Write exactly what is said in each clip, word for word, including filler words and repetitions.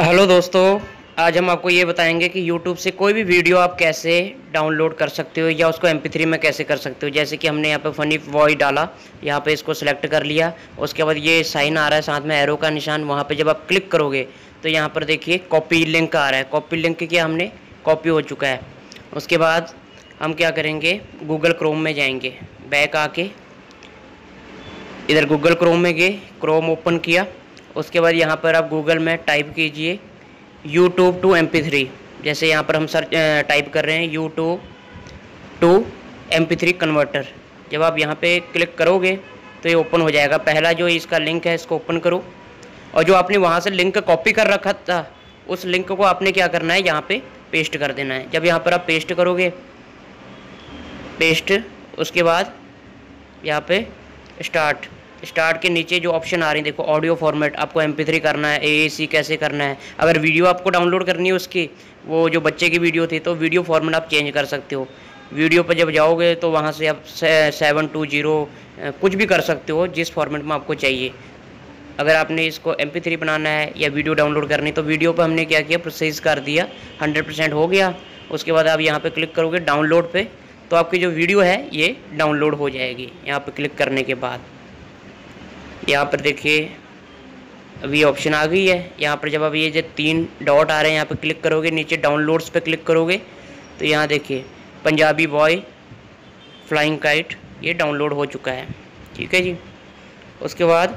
Hello दोस्तों, आज हम आपको ये बताएंगे कि यूट्यूब से कोई भी वीडियो आप कैसे डाउनलोड कर सकते हो या उसको एम पी थ्री में कैसे कर सकते हो। जैसे कि हमने यहाँ पे फ़नी वॉइस डाला, यहाँ पे इसको सिलेक्ट कर लिया। उसके बाद ये साइन आ रहा है साथ में एरो का निशान, वहाँ पे जब आप क्लिक करोगे तो यहाँ पर देखिए कॉपी लिंक आ रहा है। कॉपी लिंक किया हमने, कॉपी हो चुका है। उसके बाद हम क्या करेंगे, गूगल क्रोम में जाएंगे। बैक आके इधर गूगल क्रोम में गए, क्रोम ओपन किया। उसके बाद यहाँ पर आप गूगल में टाइप कीजिए YouTube to M P three. जैसे यहाँ पर हम सर्च टाइप कर रहे हैं YouTube to M P three converter. जब आप यहाँ पे क्लिक करोगे तो ये ओपन हो जाएगा। पहला जो इसका लिंक है इसको ओपन करो, और जो आपने वहाँ से लिंक कॉपी कर रखा था उस लिंक को आपने क्या करना है, यहाँ पे पेस्ट कर देना है। जब यहाँ पर आप पेस्ट करोगे, पेस्ट, उसके बाद यहाँ पे स्टार्ट स्टार्ट के नीचे जो ऑप्शन आ रही है देखो, ऑडियो फॉर्मेट, आपको एम पी थ्री करना है, ए ए सी कैसे करना है। अगर वीडियो आपको डाउनलोड करनी है उसकी, वो जो बच्चे की वीडियो थी, तो वीडियो फॉर्मेट आप चेंज कर सकते हो। वीडियो पर जब जाओगे तो वहाँ से आप सेवन टू जीरो कुछ भी कर सकते हो, जिस फॉर्मेट में आपको चाहिए। अगर आपने इसको एम पी थ्री बनाना है या वीडियो डाउनलोड करनी, तो वीडियो पर हमने क्या किया, प्रोसेस कर दिया, हंड्रेड परसेंट हो गया। उसके बाद आप यहाँ पे क्लिक करोगे डाउनलोड पे, तो आपकी जो वीडियो है ये डाउनलोड हो जाएगी। यहाँ पे क्लिक करने के बाद यहाँ पर देखिए अभी ऑप्शन आ गई है। यहाँ पर जब आप ये जो तीन डॉट आ रहे हैं यहाँ पे क्लिक करोगे, नीचे डाउनलोड्स पे क्लिक करोगे तो यहाँ देखिए पंजाबी बॉय फ्लाइंग काइट, ये डाउनलोड हो चुका है। ठीक है जी। उसके बाद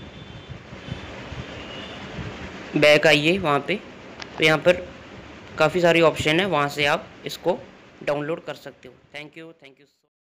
बैक आइए वहाँ पे, तो यहाँ पर काफ़ी सारी ऑप्शन है, वहाँ से आप इसको डाउनलोड कर सकते हो। Thank you thank you.